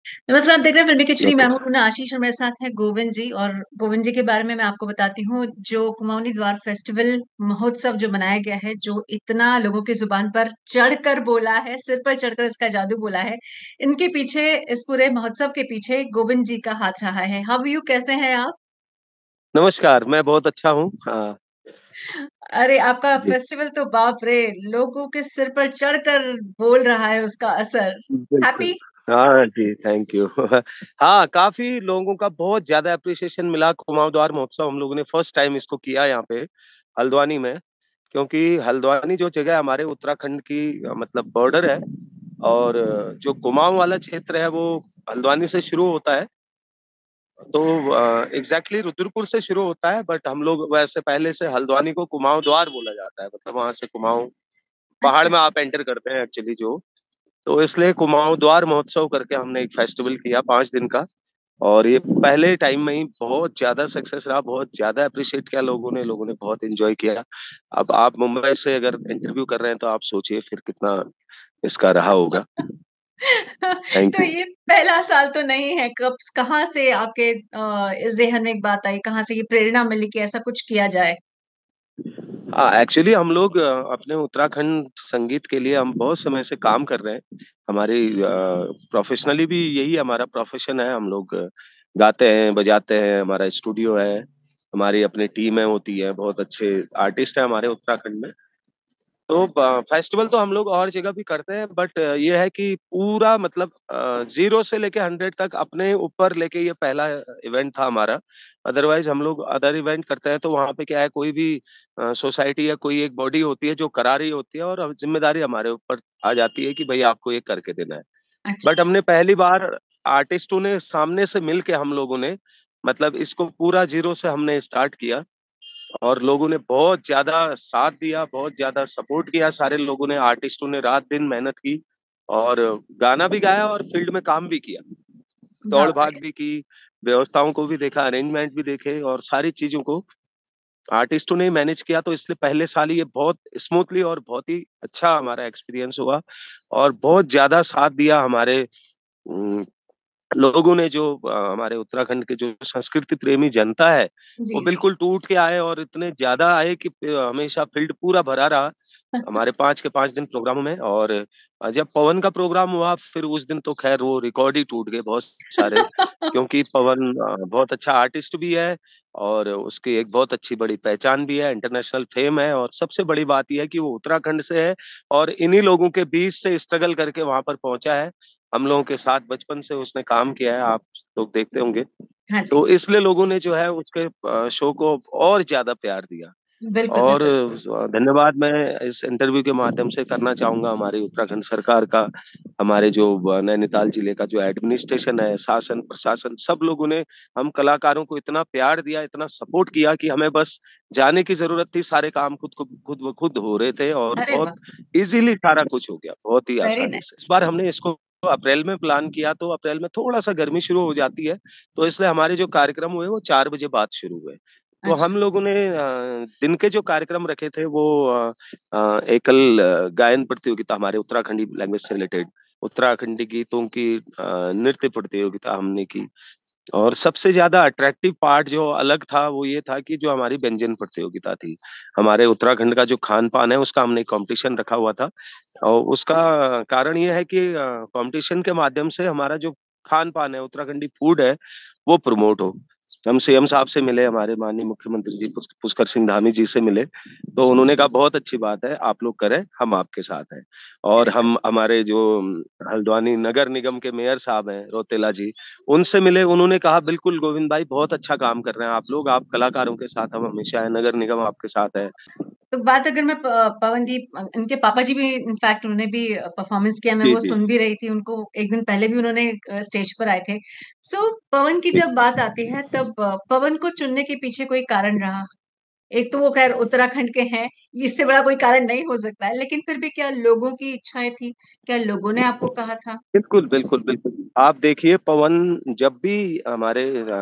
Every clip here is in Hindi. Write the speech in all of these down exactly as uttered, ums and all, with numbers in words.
नमस्कार, आप देख रहे हैं फ़िल्मी खिचड़ी, मैं हूँ नमस्कार। रूना आशीष और मेरे साथ हैं गोविंद जी और गोविंद जी के बारे में मैं आपको बताती हूँ, जो कुमाऊनी द्वार फेस्टिवल महोत्सव जो मनाया गया है, जो इतना लोगों की ज़ुबान पर चढ़कर बोला है, सिर पर चढ़कर इसका जादू बोला है, इनके पीछे इस पूरे महोत्सव के पीछे गोविंद जी का हाथ रहा है। हाउ आर यू कैसे हैं आप? नमस्कार, मैं बहुत अच्छा हूँ। हाँ, अरे, आपका जी, फेस्टिवल तो बाप रे! लोगों के सिर पर चढ़कर बोल रहा है उसका असर। बिल्कुल। हैप्पी? हाँ जी, थैंक यू। हाँ, काफ़ी लोगों का बहुत ज़्यादा एप्रिसिएशन मिला कुमाऊँ द्वार महोत्सव हम लोगों ने फर्स्ट टाइम इसको किया यहाँ पे हल्द्वानी में, क्योंकि हल्द्वानी जो जगह है हमारे उत्तराखंड की अ, मतलब बॉर्डर है और अ, जो कुमाऊँ वाला क्षेत्र है वो हल्द्वानी से शुरू होता है। तो अ, एग्ज़ैक्टली रुद्रपुर से शुरू होता है बट हम लोग वैसे पहले से हल्द्वानी को कुमाऊँ द्वार बोला जाता है, मतलब वहाँ से कुमाऊँ पहाड़ अच्छा, में अच्छा। आप एंटर करते हैं एक्चुअली जो, तो इसलिए कुमाऊँ द्वार महोत्सव करके हमने एक फेस्टिवल किया पाँच दिन का और ये पहले टाइम में ही बहुत ज़्यादा सक्सेस रहा, बहुत ज़्यादा एप्रिशिएट किया लोगों ने, लोगों ने बहुत एन्जॉय किया। अब आप मुंबई से अगर इंटरव्यू कर रहे हैं तो आप सोचिए फिर कितना इसका रहा होगा। थैंक तो यू। ये पहला साल तो नहीं है, कब कहाँ से आपके अ, इस ज़हन में एक बात आई, कहाँ से ये प्रेरणा मिली कि ऐसा कुछ किया जाए? हाँ, एक्चुअली हम लोग अ, अपने उत्तराखंड संगीत के लिए हम बहुत समय से काम कर रहे हैं। हमारी अ, प्रोफ़ेशनली भी यही हमारा प्रोफ़ेशन है, हम लोग अ, गाते हैं, बजाते हैं, हमारा स्टूडियो है, हमारी अपनी टीमें होती हैं, बहुत अच्छे आर्टिस्ट हैं हमारे उत्तराखंड में। तो ब फेस्टिवल तो हम लोग और जगह भी करते हैं बट ये है कि पूरा मतलब अ, ज़ीरो से लेके हंड्रेड तक अपने ऊपर लेके ये पहला इवेंट था हमारा। अदरवाइज़ हम लोग अदर इवेंट करते हैं तो वहाँ पे क्या है कोई भी अ, सोसाइटी या कोई एक बॉडी होती है जो करा रही होती है और अब ज़िम्मेदारी हमारे ऊपर आ जाती है कि भई आपको ये करके देना है। अच्छा, बट अच्छा। हमने पहली बार आर्टिस्टों ने सामने से मिल के हम लोगों ने मतलब इसको पूरा ज़ीरो से हमने स्टार्ट किया और लोगों ने बहुत ज़्यादा साथ दिया, बहुत ज़्यादा सपोर्ट किया सारे लोगों ने, आर्टिस्टों ने रात-दिन मेहनत की और गाना भी गाया और फील्ड में काम भी किया। वाह! दौड़-भाग भी की, व्यवस्थाओं को भी देखा, अरेंजमेंट भी देखे और सारी चीज़ों को आर्टिस्टों ने मैनेज किया तो इसलिए पहले साल ही ये बहुत स्मूथली और बहुत ही अच्छा हमारा एक्सपीरियंस हुआ और बहुत ज़्यादा साथ दिया हमारे उम, लोगों ने जो अ, हमारे उत्तराखंड के जो संस्कृति प्रेमी जनता है, वो जी, जी। बिल्कुल टूट के आए और इतने ज़्यादा आए कि अ, हमेशा फील्ड पूरा भरा रहा, हमारे पाँच के पाँच दिन प्रोग्रामों में और अ, जब पवन का प्रोग्राम हुआ फिर उस दिन तो ख़ैर वो रिकॉर्ड ही टूट गए बहुत सारे, क्योंकि पवन अ, बहुत अच्छा आर्टिस्ट भी है और उसकी एक बहुत अच्छी बड़ी पहचान भी है, इंटरनेशनल फ़ेम है और सबसे बड़ी बात ये है कि वो उत्तराखंड से है और इन्हीं लोगों के बीच से स्ट्रगल करके वहाँ पर पहुँचा है। हम लोगों के साथ बचपन से उसने काम किया है, आप लोग देखते होंगे। हाँ जी। तो इसलिए लोगों ने जो है उसके अ, शो को और ज़्यादा प्यार दिया। बिल्कुल, और बिल्कुल। स धन्यवाद मैं इस इंटरव्यू के माध्यम से करना चाहूँगा हमारी उत्तराखंड सरकार का, हमारे जो ब नैनीताल जिले का जो एडमिनिस्ट्रेशन है, शासन, प्रशासन, सब लोगों ने हम कलाकारों को इतना प्यार दिया, इतना सपोर्ट किया कि हमें बस जाने की ज़रूरत थी, सारे काम खुद को खुद ब खुद हो रहे थे और अरे बहुत वाह! ईज़िली सारा कुछ हो गया, बहुत ही वेरी आसानी से। इस नाइस। बार हमने इसको अप्रैल में प्लान किया, तो अप्रैल में थोड़ा-सा गर्मी शुरू हो जाती है, तो इसलिए हमारे जो कार्यक्रम हुए, वो चार बजे बाद शुरू हुए। तो अच्छा, हम लोगों ने अ, दिन के जो कार्यक्रम रखे थे वो अ अ, एकल अ, गायन प्रतियोगिता हमारे उत्तराखंडी लैंग्वेज से रिलेटेड, उत्तराखंडी गीतों की अ, नृत्य प्रतियोगिता हमने की और सबसे ज़्यादा अट्रैक्टिव पार्ट जो अलग था, वो ये था कि जो हमारी व्यंजन प्रतियोगिता थी। हमारे उत्तराखंड का जो खान-पान है, उसका हमने कॉम्पिटिशन रखा हुआ था और उसका कारण ये है कि अ, कॉम्पिटिशन के माध्यम से हमारा जो खान-पान है, उत्तराखंडी फूड है, वो प्रमोट हो। हम सीएम साहब से मिले, हमारे माननीय मुख्यमंत्री जी पुस पुष्कर सिंह धामी जी से मिले, तो उन्होंने कहा बहुत अच्छी बात है, आप लोग करें, हम आपके साथ हैं। और वेरी गुड। हम हमारे जो अम, हल्द्वानी नगर निगम के मेयर साहब हैं, रौतेला जी, उनसे मिले, उन्होंने कहा बिल्कुल गोविंद भाई बहुत अच्छा काम कर रहे हैं आप लोग, आप कलाकारों के साथ हम हमेशा हैं, नगर निगम आपके साथ है। तो बात अगर मैं प पवनदीप अ, इनके पापा जी भी इनफैक्ट उन्होंने भी परफॉर्मेंस किया, मैं जी, वो जी। सुन भी रही थी, उनको एक दिन पहले भी उन्होंने अ, स्टेज पर आए थे। सो पवन की जी। जब बात आती है तब अ, पवन को चुनने के पीछे कोई कारण रहा? एक तो वो ख़ैर उत्तराखंड के हैं, इससे बड़ा कोई कारण नहीं हो सकता है, लेकिन फिर भी क्या लोगों की इच्छाएँ थी? क्या लोगों ने आपको कहा था? बिल्कुल, बिल्कुल, बिल्कुल। आप देखिए पवन जब भी हमारे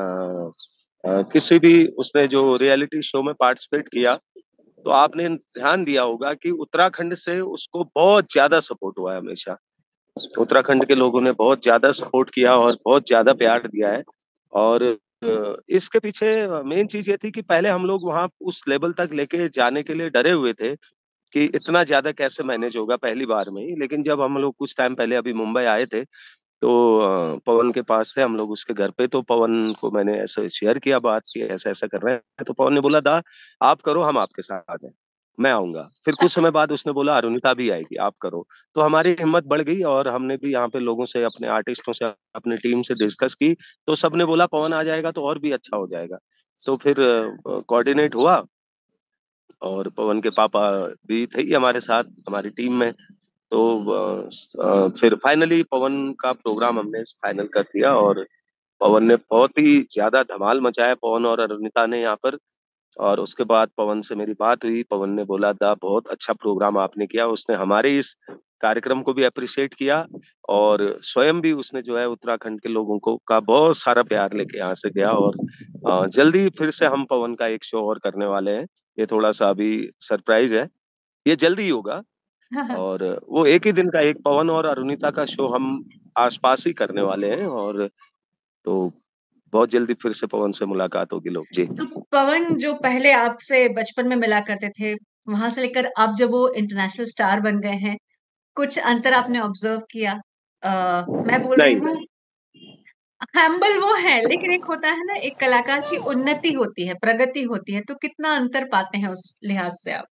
अ अ, किसी भी उसने जो रियलिटी शो में पार्टिसिपेट किया, तो आपने ध्यान दिया होगा कि उत्तराखंड से उसको बहुत ज़्यादा सपोर्ट हुआ है हमेशा। उत्तराखंड के लोगों ने बहुत ज़्यादा सपोर्ट किया और बहुत ज़्यादा प्यार दिया है। और अ, इसके पीछे मेन चीज़ ये थी कि पहले हम लोग वहाँ उस लेवल तक लेके जाने के लिए डरे हुए थे कि इतना ज़्यादा कैसे मैनेज होगा पहली बार में ही। लेकिन जब हम लोग कुछ टाइम पहले अभी मुंबई आए थे, तो अ, पवन के पास थे हम लोग उसके घर पे, तो पवन को मैंने ऐसे शेयर किया बात कि ऐसा-ऐसा कर रहे हैं, तो पवन ने बोला, "दा, आप करो, हम आपके साथ हैं, मैं आऊँगा।" फिर कुछ समय बाद उसने बोला, "अरुणिता भी आएगी, आप करो।" तो हमारी हिम्मत बढ़ गई और हमने भी यहाँ पे लोगों से, अपने आर्टिस्टों से, अपनी टीम से डिस्कस की, तो सबने बोला पवन आ जाएगा तो और भी अच्छा हो जाएगा। तो फिर अ, कोऑर्डिनेट हुआ और पवन के पापा भी थे ही हमारे साथ, हमारी टीम में। तो अ, स अ, फिर फाइनली पवन का प्रोग्राम हमने फाइनल कर दिया और पवन ने बहुत ही ज़्यादा धमाल मचाया, पवन और अरुणिता ने यहाँ पर। और उसके बाद पवन से मेरी बात हुई, पवन ने बोला, "दा, बहुत अच्छा प्रोग्राम आपने किया।" उसने हमारे इस कार्यक्रम को भी एप्रिशिएट किया और स्वयं भी उसने जो है उत्तराखंड के लोगों को का बहुत सारा प्यार लेके यहाँ से गया। और अ, जल्दी फिर से हम पवन का एक शो और करने वाले हैं। ये थोड़ा-सा अभी सरप्राइज़ है, ये जल्दी ही होगा। और वो एक ही दिन का, एक पवन और अरुणिता का शो हम आस-पास ही करने वाले हैं। और तो बहुत जल्दी फिर से पवन से मुलाकात होगी लोग। जी। तो पवन जो पहले आपसे बचपन में मिला करते थे, वहाँ से लेकर अब जब वो इंटरनेशनल स्टार बन गए हैं, कुछ अंतर आपने ऑब्ज़र्व किया? अ, मैं बोल रही नहीं, हूँ, नहीं। हम्बल वो है, लेकिन एक होता है ना, एक कलाकार की उन्नति होती है, प्रगति होती है, तो कितना अंतर पाते हैं उस लिहाज से आप?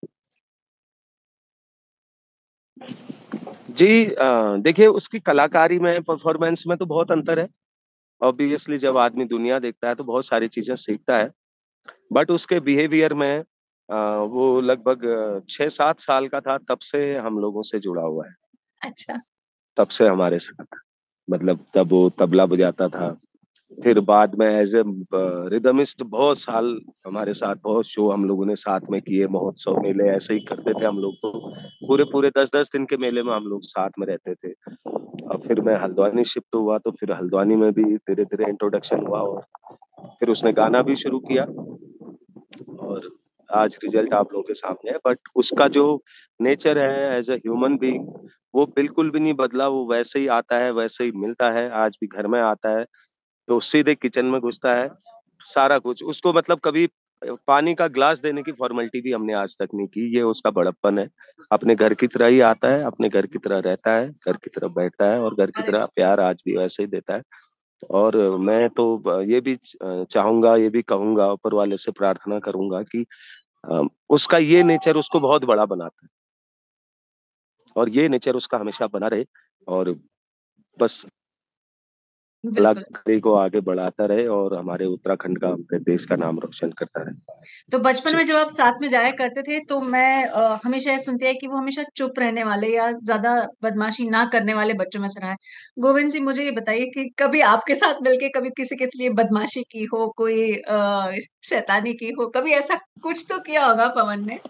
जी, अ, देखिए उसकी कलाकारी में, परफ़ॉर्मेंस में तो बहुत अंतर है। ऑब्वियसली जब आदमी दुनिया देखता है तो बहुत सारी चीज़ें सीखता है। बट उसके बिहेवियर में अ, वो लगभग छह सात साल का था तब से हम लोगों से जुड़ा हुआ है। अच्छा। तब से हमारे साथ, मतलब तब वो तबला बजाता था। फिर बाद में एज़ अ ब रिदमिस्ट बहुत साल हमारे साथ, बहुत शो हम लोगों ने साथ में किए, महोत्सव, मेले ऐसे ही करते थे हम लोग तो। पूरे-पूरे दस दस दिन के मेले में हम लोग साथ में रहते थे। और फिर मैं हल्द्वानी शिफ्ट हुआ तो फिर हल्द्वानी में भी धीरे-धीरे इंट्रोडक्शन हुआ और फिर उसने गाना भी शुरू किया। और आज रिज़ल्ट आप लोगों के सामने है। बट उसका जो नेचर है एज़ अ ह्यूमन बीइंग, वो बिल्कुल भी नहीं बदला, वो वैसे ही आता है, वैसे ही मिलता है, आज भी घर में आता है, तो सीधे किचन में घुसता है, सारा कुछ। उसको मतलब कभी अ, पानी का ग्लास देने की फ़ॉर्मेलिटी भी हमने आज तक नहीं की, ये उसका बड़प्पन है। अपने घर की तरह ही आता है, अपने घर की तरह रहता है, घर की तरह बैठता है और घर की अरे तरह प्यार आज भी वैसे ही देता है। और मैं तो ब ये भी च अ, चाहूँगा, ये भी कहूँगा, ऊपर वाले से प्रार्थना करूँगा कि अ, उसका ये नेचर उसको बहुत बड़ा बनाता है और ये नेचर उसका हमेशा बना रहे और बस बिल्कुल। कलाकारी को आगे बढ़ाता रहे और हमारे उत्तराखंड का, हमारे देश का नाम रोशन करता रहे। तो बचपन जी। में जब आप साथ में जाया करते थे, तो मैं अ, हमेशा ये सुनती आई कि वो हमेशा चुप रहने वाले या ज़्यादा बदमाशी ना करने वाले बच्चों में से रहा है। गोविंद जी, मुझे ये बताइए कि कभी आपके साथ मिलके कभी किसी के लिए बदमाशी की हो, कोई अ, शैतानी की हो, कभी ऐसा कुछ तो किया होगा पवन ने?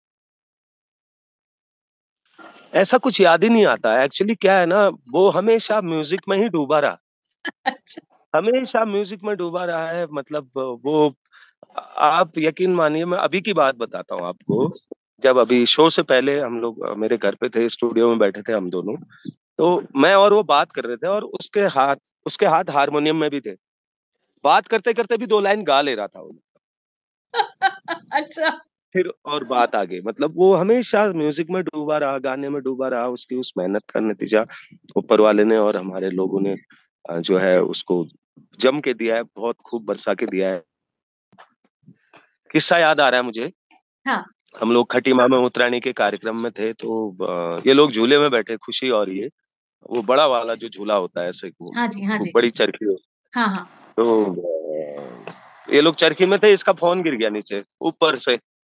ऐसा कुछ याद ही नहीं आता है। एक्चुअली क्या है ना, वो हमेशा म्यूज़िक में ही डूबा रहा। अच्छा। हमेशा म्यूज़िक में डूबा रहा है, मतलब वो अ, आप यकीन मानिए, मैं अभी की बात बताता हूँ आपको। जब अभी शो से पहले हम लोग अ, मेरे घर पे थे, स्टूडियो में बैठे थे हम दोनों। तो मैं और वो बात कर रहे थे और उसके हाथ उसके हाथ हारमोनियम में भी थे। बात करते-करते भी दो लाइन गा ले रहा था वो। अच्छा। फिर और बात आगे, मतलब वो हमेशा म्यूज़िक में डूबा रहा, गाने में डूबा रहा। उसकी उस मेहनत का नतीजा ऊपर वाले ने और हमारे लोगों ने अ, जो है उसको जम के दिया है, बहुत खूब बरसा के दिया है। किस्सा याद आ रहा है मुझे। हाँ। हम लोग खटीमा में उत्तरायणी के कार्यक्रम में थे, तो अ, ये लोग झूले में बैठे, खुशी और ये, वो बड़ा वाला जो झूला होता है, ऐसे वो हाँ जी, हाँ वो जी। बड़ी चरखी हो। हाँ, हाँ। तो अ, ये लोग चरखी में थे, इसका फ़ोन गिर गया नीचे, ऊपर से।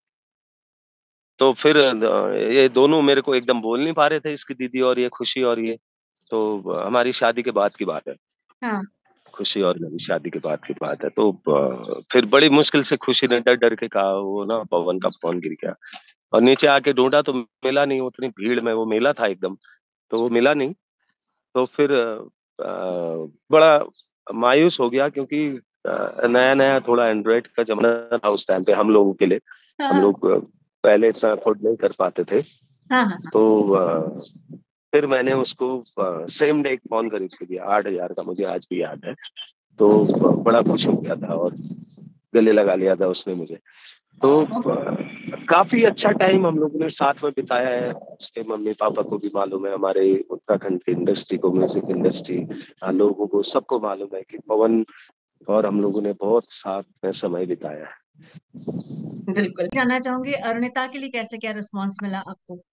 तो फिर द ये दोनों मेरे को एकदम बोल नहीं पा रहे थे, इसकी दीदी और ये, खुशी और ये। तो अ, हमारी शादी के बाद की बात है। हाँ। खुशी और मेरी शादी के बाद की बात है। तो ब फिर बड़ी मुश्किल से खुशी ने डर-डर के कहा, वो ना पवन का फ़ोन गिर गया। और नीचे आके ढूँढा तो मिला नहीं, उतनी भीड़ में वो मेला था एकदम, तो वो मिला नहीं। तो फिर अ, बड़ा मायूस हो गया क्योंकि अ, नया-नया थोड़ा एंड्रॉयड का ज़माना था उस टाइम पे हम लोगों के लिए। हाँ, हम हाँ। लोग अ, पहले इतना अफ़ोर्ड नहीं कर पाते थे। हाँ, हाँ, हाँ। तो अ फिर मैंने उसको अ, सेम डे एक फ़ोन खरीद के दिया, आठ हज़ार का, मुझे आज भी याद है। तो ब बड़ा खुश हो गया था और गले लगा लिया था उसने मुझे। तो अ, काफ़ी अच्छा टाइम हम लोगों ने साथ में बिताया है। उसके मम्मी-पापा को भी मालूम है, हमारे उत्तराखंड की इंडस्ट्री को, म्यूज़िक इंडस्ट्री अ, लोगों को सबको मालूम है कि पवन और हम लोगों ने बहुत साथ में समय बिताया है। बिल्कुल। जानना चाहूँगी अरुणिता के लिए कैसे क्या रिस्पॉन्स मिला आपको?